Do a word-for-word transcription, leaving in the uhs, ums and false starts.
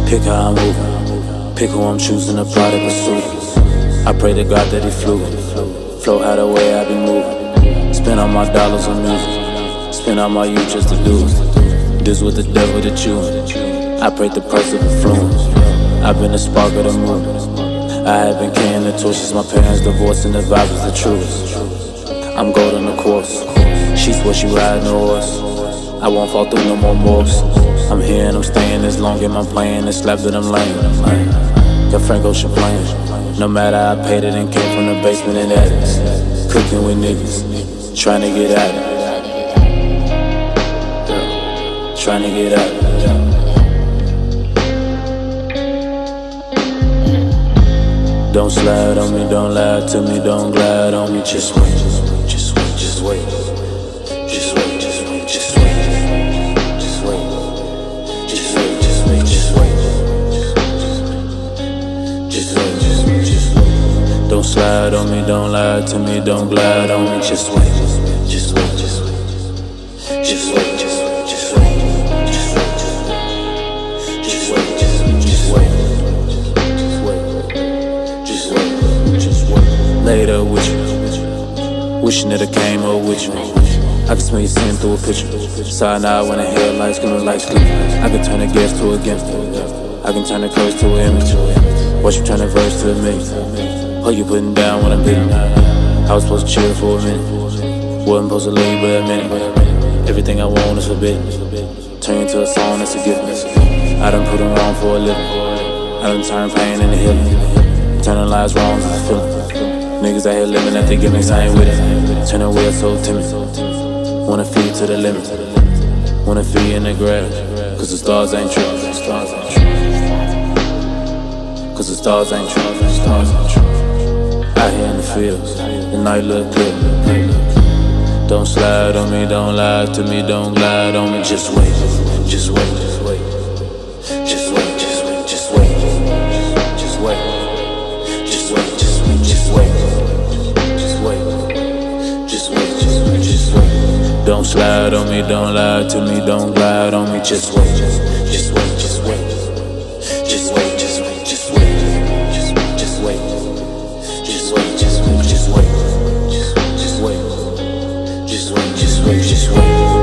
Pick how I'm moving, pick who I'm choosing to apply to pursue. I pray to God that he flew. Flow how the way I be moving. Spend all my dollars on music, spend all my youth just to do it. This with the devil that you in. I pray the price of influence. I've been the spark of the movement. I have been carrying the torches. My parents divorced and the vibe is the truest. I'm golden the course. She swear she riding the horse. I won't fall through no more morgues. I'm here and I'm staying as long as I'm playing the slab that I'm laying. Got Frank Ocean playing. No matter I paid it and came from the basement in attics. Cooking with niggas, trying to get at it. Yeah. Trying to get at it. Yeah. Don't slide on me, don't lie to me, don't glide on me. Just wait, just wait, just wait. Just wait, just wait, just wait. Just wait, just wait, just wait, just wait. Just wait, just wait, just wait. Don't slide on me, don't lie to me, don't glide on me. Just wait, just wait, just wait. Just wait, just wait, just wait. Just wait, just wait, just wait. Just wait, just wait. Later with you, wishing that I came up with you. I can smell you seeing through a picture. Side eye when the headlights gonna light sleep. I can turn the gas to a gift. I can turn the curse to an image. Watch you turn the verse to a minute. Oh, you putting down when I'm beating. I was supposed to chill for a minute. Wasn't supposed to leave but a minute. Everything I want is forbidden. Turn into a song that's a gift. I done put them wrong for a living. I done turn pain into healing. Turning lives wrong to a feeling. Niggas out here living at the gimmicks, I ain't with it. Turn the wheel so timid. Wanna feed to the limit. Wanna feed in the grass. Cause the stars ain't true. Stars ain't true. Cause the stars ain't true. Stars ain't true. Out here in the fields, the night look clear. Don't slide on me, don't lie to me, don't glide on me. Just wait, just wait, just wait. Just wait, just wait, just wait. Just wait. Just wait, just wait, just wait. Just wait. Just wait, just wait, just wait. Don't slide on me, don't lie to me, don't glide on me. Just wait, just wait, just wait. Just wait, just wait, just wait. Just wait, just wait. Just wait, just wait, just wait. Just wait, just wait. Just wait, just wait, just wait.